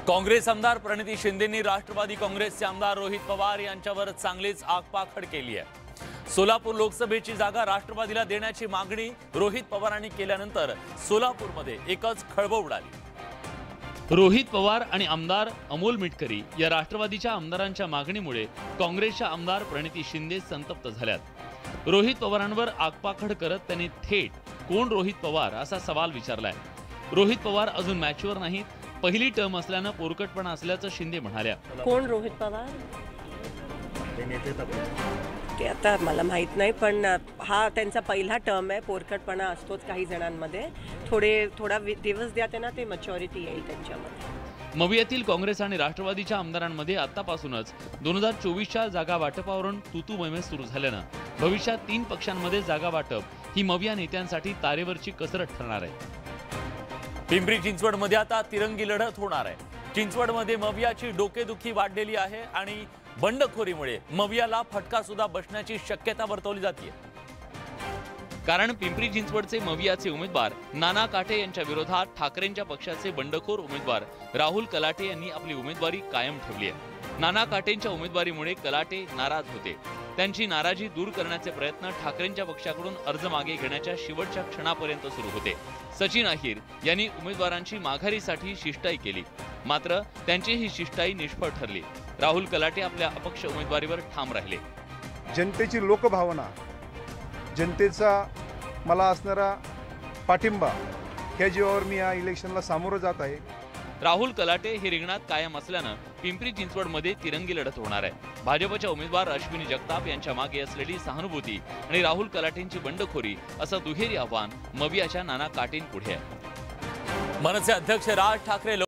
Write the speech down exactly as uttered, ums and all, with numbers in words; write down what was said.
काँग्रेस आमदार प्रणिती शिंदेंनी राष्ट्रवादी काँग्रेसचे आमदार रोहित पवार यांच्यावर चांगलीच आगपाखड केली आहे। सोलापूर लोकसभेची जागा राष्ट्रवादीला देण्याची मागणी रोहित पवारांनी केल्यानंतर सोलापूरमध्ये एकच खळबळ उडाली। रोहित पवार आणि आमदार अमोल मिटकरी या राष्ट्रवादीच्या आमदारांच्या मागणीमुळे काँग्रेसच्या आमदार प्रणिती शिंदे संतप्त झाल्यात। रोहित पवारांवर आगपाखड करत त्यांनी थेट कोण रोहित पवार असा सवाल विचारलाय। रोहित पवार अजून मॅचवर नाहीत, पहिली टर्म असल्यानं पोरकटपणा असल्याचं शिंदे म्हणाल्या। कोण रोहित पवार ते आता मला माहित नाही, पण हा त्यांचा पहिला टर्म आहे। पोरकटपणा असतोच काही जणांमध्ये, थोडे थोडा दिवस द्या त्यांना, ते मॅच्युरिटी येईल त्यांच्यामध्ये। मवियातील काँग्रेस आणि राष्ट्रवादीच्या आमदारांमध्ये आतापासूनच दोन हजार चोवीसच्या जागा वाटपावरून तुतू मैमे सुरू झाल्यानं भविष्यात तीन पक्षांमध्ये जागा वाटप ही मविया नेत्यांसाठी तारेवरची कसरत ठरणार आहे। पिंपरी चिंचवडमध्ये आता तिरंगी लढत होणार आहे। चिंचवडमध्ये मवियाची डोकेदुखी वाढलेली आहे आणि बंडखोरीमुळे मवियाला फटका सुद्धा बसण्याची शक्यता वर्तवली जाते, कारण पिंपरी चिंचवडचे मवियाचे उमेदवार नाना काटे यांच्या विरोधात ठाकरेंच्या पक्षाचे बंडखोर उमेदवार राहुल कलाटे यांनी आपली उमेदवारी कायम ठेवली आहे। नाना काटेंच्या उमेदवारीमुळे कलाटे नाराज होते। त्यांची नाराजी दूर करण्याचे प्रयत्न ठाकरेंच्या पक्षाकडून अर्ज मागे घेण्याच्या शेवटच्या क्षणापर्यंत सुरू होते। सचिन अहिर यांनी उमेदवारांची माघारीसाठी शिष्टाई केली, मात्र त्यांची ही शिष्टाई निष्फळ ठरली। राहुल कलाटे आपल्या अपक्ष उमेदवारीवर ठाम राहिले। जनतेची लोकभावना, जनतेचा मला असणारा पाठिंबा ह्या जीवावर मी या इलेक्शनला सामोरं जात आहे। राहुल कलाटे हे रिंगणात कायम असल्यानं पिंपरी चिंचवडमध्ये तिरंगी लढत होणार आहे। भाजपच्या उमेदवार अश्विनी जगताप यांच्या मागे असलेली सहानुभूती आणि राहुल कलाटेंची बंडखोरी असं दुहेरी आव्हान मवियाच्या नाना काटेंपुढे आहे। मनसे अध्यक्ष राज ठाकरे